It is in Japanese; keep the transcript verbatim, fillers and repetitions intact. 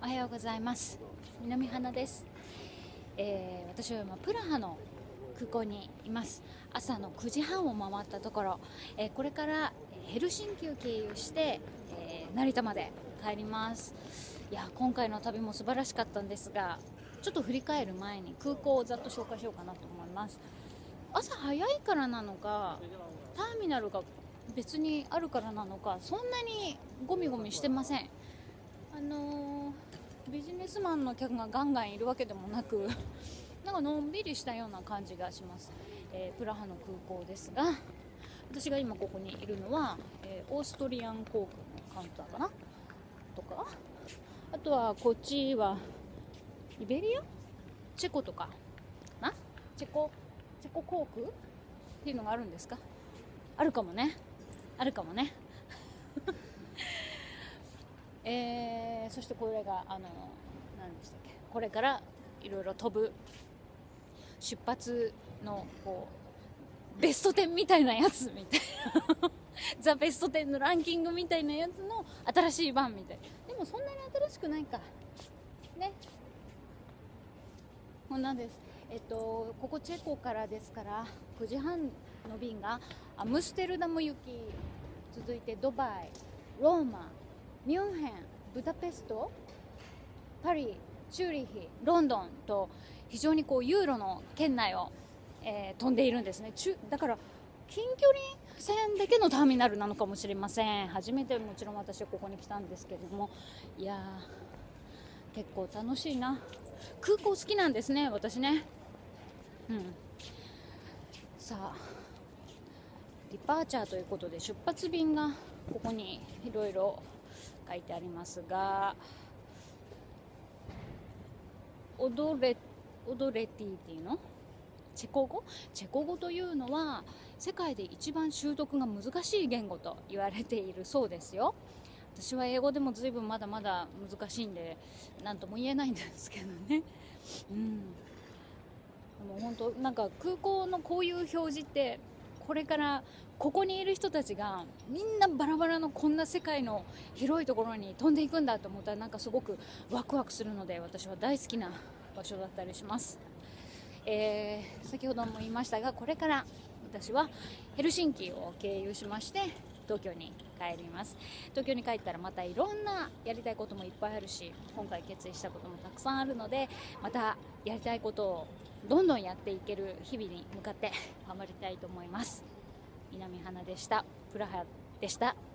おはようございます。南花です。えー、私は今プラハの空港にいます。朝のくじはんを回ったところ、えー、これからヘルシンキを経由して、えー、成田まで帰ります。いや今回の旅も素晴らしかったんですが、ちょっと振り返る前に空港をざっと紹介しようかなと思います。朝早いからなのか、ターミナルが別にあるからなのか、そんなにゴミゴミしてません。あのー、ビジネスマンの客がガンガンいるわけでもなくなんかのんびりしたような感じがします。えー、プラハの空港ですが、私が今ここにいるのは、えー、オーストリアン航空のカウンターかなとか、あとはこっちはイベリアチェコとかなチェコチェコ航空っていうのがあるんですか。あるかもねあるかもねえー、そしてこれがあの何でしたっけ、これからいろいろ飛ぶ出発のこうベストテンみたいなやつみたいなザ・ベストテンのランキングみたいなやつの新しい版みたい。でもそんなに新しくないかね。こんなんです。えっとここチェコからですからくじはんの便がアムステルダム行き、続いてドバイ、ローマ、ミュンヘン、ブダペスト、パリ、チューリヒ、ロンドンと非常にこうユーロの圏内を、えー、飛んでいるんですね。だから近距離線だけのターミナルなのかもしれません。初めてもちろん私はここに来たんですけれども、いやー結構楽しいな。空港好きなんですね、私ね。うんさあディパーチャーということで出発便がここにいろいろ書いてありますが、オドレオドレティっていうのチェコ語チェコ語というのは世界で一番習得が難しい言語と言われているそうですよ。私は英語でも随分まだまだ難しいんで何とも言えないんですけどね。うんもう本当なんか空港のこういう表示ってこれからここにいる人たちがみんなバラバラのこんな世界の広いところに飛んでいくんだと思ったらなんかすごくワクワクするので、私は大好きな場所だったりします。えー、先ほども言いましたが、これから私はヘルシンキを経由しまして東京に帰ります。東京に帰ったらまたいろんなやりたいこともいっぱいあるし、今回決意したこともたくさんあるので、またやりたいことをどんどんやっていける日々に向かって頑張りたいと思います。南花でした。プラハでした。